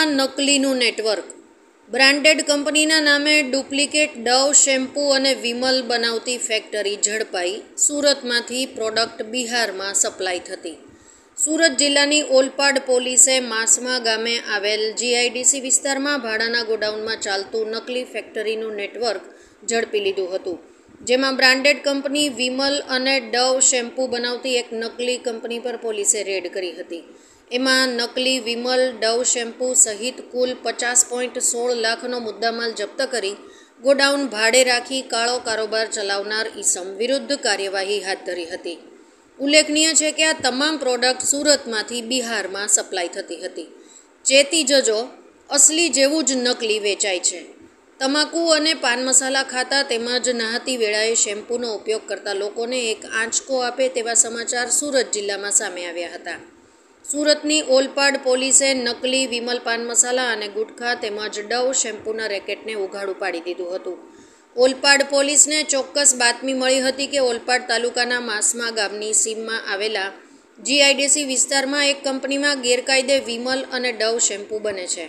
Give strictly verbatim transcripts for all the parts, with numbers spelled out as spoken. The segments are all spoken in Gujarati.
સુરતમાં નકલીનું નેટવર્ક। બ્રાન્ડેડ કંપનીના નામે ડુપ્લિકેટ ડવ શેમ્પૂ અને વિમલ બનાવતી ફેક્ટરી ઝડપાઈ। સુરતમાંથી પ્રોડક્ટ બિહારમાં સપ્લાય થતી। સુરત જિલ્લાની ઓલપાડ પોલીસે માસમા ગામે આવેલ જીઆઈડીસી વિસ્તારમાં ભાડાના ગોડાઉનમાં ચાલતું નકલી ફેક્ટરીનું નેટવર્ક ઝડપી લીધું હતું, જેમાં બ્રાન્ડેડ કંપની વિમલ અને ડવ શેમ્પૂ બનાવતી એક નકલી કંપની પર પોલીસે રેડ કરી હતી। એમાં નકલી વિમલ ડવ શેમ્પૂ સહિત કુલ પચાસ પોઈન્ટ સોળ લાખનો મુદ્દામાલ જપ્ત કરી ગોડાઉન ભાડે રાખી કાળો કારોબાર ચલાવનાર ઈસમ વિરુદ્ધ કાર્યવાહી હાથ ધરી હતી। ઉલ્લેખનીય છે કે આ તમામ પ્રોડક્ટ સુરતમાંથી બિહારમાં સપ્લાય થતી હતી। ચેતી જજો, અસલી જેવું જ નકલી વેચાય છે। તમાકુ અને પાન મસાલા ખાતા તેમજ નહાતી વેળાએ શેમ્પૂનો ઉપયોગ કરતા લોકોને એક આંચકો આપે તેવા સમાચાર સુરત જિલ્લામાં સામે આવ્યા હતા। સુરતની ઓલપાડ પોલીસે નકલી વિમલ પાન મસાલા અને ગુટખા તેમજ ડવ શેમ્પૂના રેકેટને ઉઘાડું પાડી દીધું હતું। ઓલપાડ પોલીસને ચોક્કસ બાતમી મળી હતી કે ઓલપાડ તાલુકાના માસમા ગામની સીમમાં આવેલા જીઆઈડીસી વિસ્તારમાં એક કંપનીમાં ગેરકાયદે વિમલ અને ડવ શેમ્પૂ બને છે।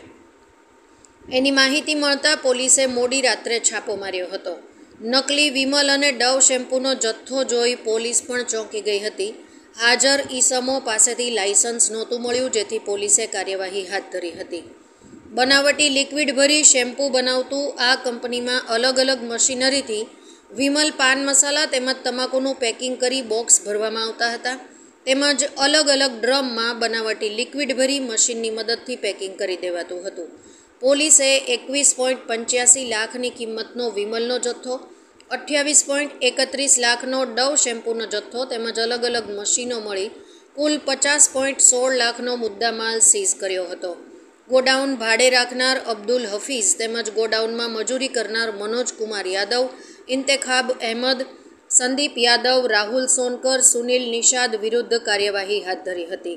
એની માહિતી મળતા પોલીસે મોડી રાત્રે છાપો માર્યો હતો। નકલી વિમલ અને ડવ શેમ્પૂનો જથ્થો જોઈ પોલીસ પણ ચોંકી ગઈ હતી। હાજર ઈસમો પાસેથી લાયસન્સ નહોતું મળ્યું, જેથી પોલીસે કાર્યવાહી હાથ ધરી હતી। બનાવટી લિક્વિડ ભરી શેમ્પૂ બનાવતું આ કંપનીમાં અલગ અલગ મશીનરીથી વિમલ પાન મસાલા તેમજ તમાકુનું પેકિંગ કરી બોક્સ ભરવામાં આવતા હતા, તેમજ અલગ અલગ ડ્રમમાં બનાવટી લિક્વિડ ભરી મશીનની મદદથી પેકિંગ કરી દેવાતું હતું। પોલીસે એકવીસ પોઈન્ટ પંચ્યાસી લાખની કિંમતનો વિમલનો જથ્થો, અઠ્યાવીસ પોઈન્ટ એકત્રીસ લાખનો ડવ શેમ્પૂનો જથ્થો તેમજ અલગ અલગ મશીનો મળી કુલ પચાસ પોઈન્ટ સોળ લાખનો મુદ્દામાલ સીઝ કર્યો હતો। ગોડાઉન ભાડે રાખનાર અબ્દુલ હફીઝ તેમજ ગોડાઉનમાં મજૂરી કરનાર મનોજ કુમાર યાદવ, ઇન્તેખાબ અહેમદ, સંદીપ યાદવ, રાહુલ સોનકર, સુનિલ નિષાદ વિરુદ્ધ કાર્યવાહી હાથ ધરી હતી।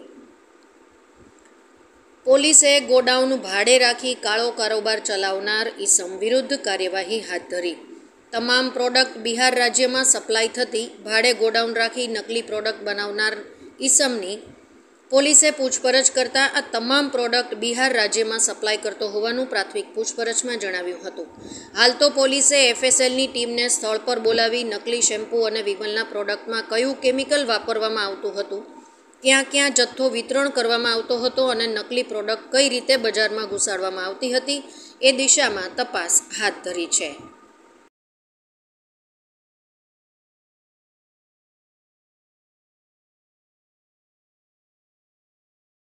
પોલીસે ગોડાઉન ભાડે રાખી કાળો કારોબાર ચલાવનાર ઈસમ વિરુદ્ધ કાર્યવાહી હાથ ધરી। તમામ પ્રોડક્ટ બિહાર રાજ્યમાં સપ્લાય થતી ભાડે ગોડાઉન રાખી નકલી પ્રોડક્ટ બનાવનાર ઈસમની પોલીસે પૂછપરછ કરતા આ તમામ પ્રોડક્ટ બિહાર રાજ્યમાં સપ્લાય કરતો હોવાનું પ્રાથમિક પૂછપરછમાં જણાવ્યું હતું। હાલ તો પોલીસે એફએસએલની ટીમને સ્થળ પર બોલાવી નકલી શેમ્પૂ અને વિમલના પ્રોડક્ટમાં કયું કેમિકલ વાપરવામાં આવતું હતું, ક્યાં ક્યાં જથ્થો વિતરણ કરવામાં આવતો હતો અને નકલી પ્રોડક્ટ કઈ રીતે બજારમાં ઘુસાડવામાં આવતી હતી એ દિશામાં તપાસ હાથ ધરી છે।